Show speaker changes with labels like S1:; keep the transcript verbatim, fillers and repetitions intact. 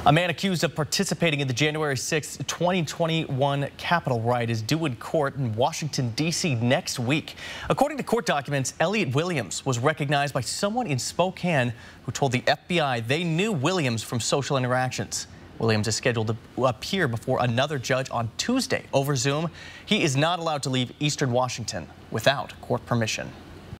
S1: A man accused of participating in the January sixth, twenty twenty-one Capitol riot is due in court in Washington, D C next week. According to court documents, Elliot Williams was recognized by someone in Spokane who told the F B I they knew Williams from social interactions. Williams is scheduled to appear before another judge on Tuesday over Zoom. He is not allowed to leave Eastern Washington without court permission.